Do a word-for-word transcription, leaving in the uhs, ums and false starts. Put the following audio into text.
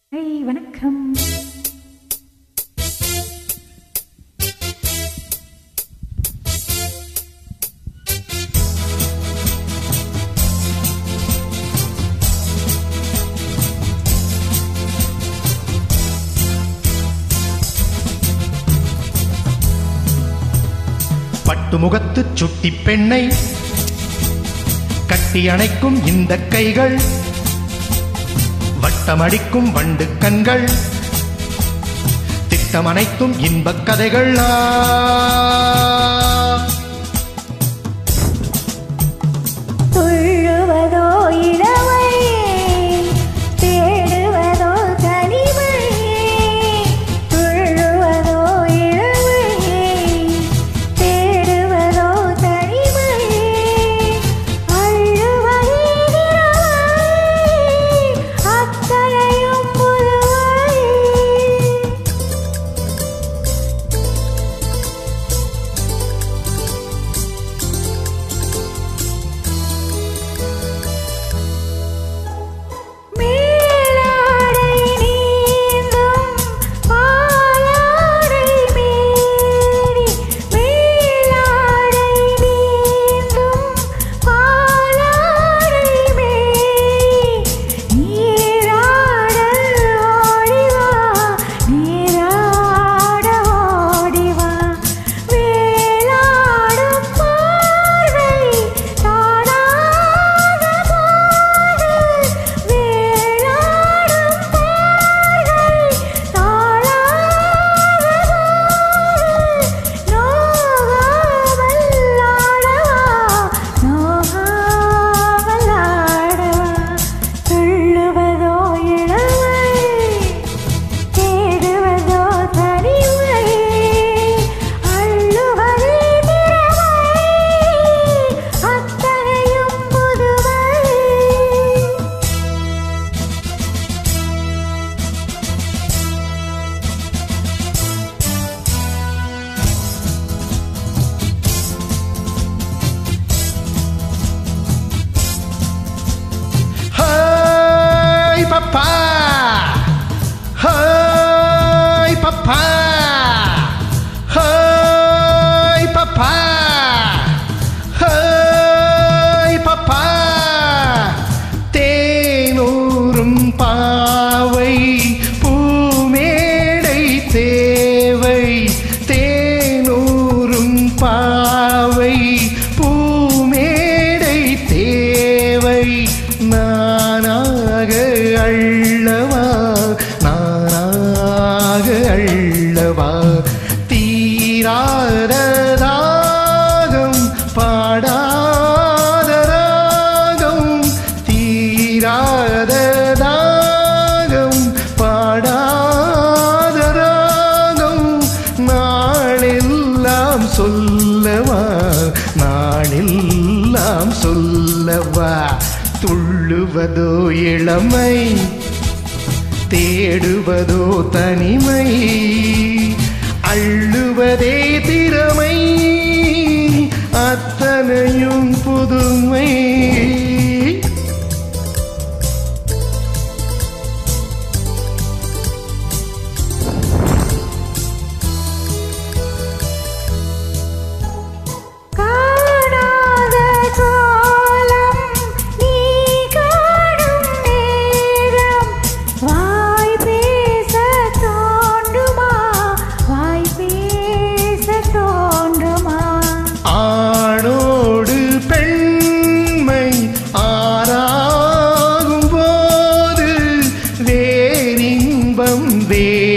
Hey, வணக்கம். பட்டு முகத்து சுட்டி பெண்ணை கட்டி அணைக்கும் இந்த கைகள், வட்டமடிக்கும் வண்டு கண்கள், திட்டம் அனைத்தும் இன்பக் கதைகள். துள்ளுவதோ இளமை, தேடுவதோ தனிமை. துள்ளுவதோ இளமை, தேடுவதோ தனிமை. அள்ளுவதே அத்தனையும் புதுமை. Papa, hey papa, hey papa, hey papa. தேனூரும் பாவை பூமேடை தேவை, தேனூரும் பாவை பூமேடை தேவை. நானாக அள்ளவா, நானாக அள்ளவா. தீராத ராகம், பாடாத ராகம், தீராத ராகம், பாடாத ராகம். நாளெல்லாம் சொல்லவா, நாளெல்லாம் சொல்லவா. துள்ளுவதோ இளமை, தேடுவதோ தனிமை. அள்ளுவதே திறமை, அத்தனையும் புதுமை. ஆணோடு பெண்மை ஆறாகும் போது வேறின்பம் வே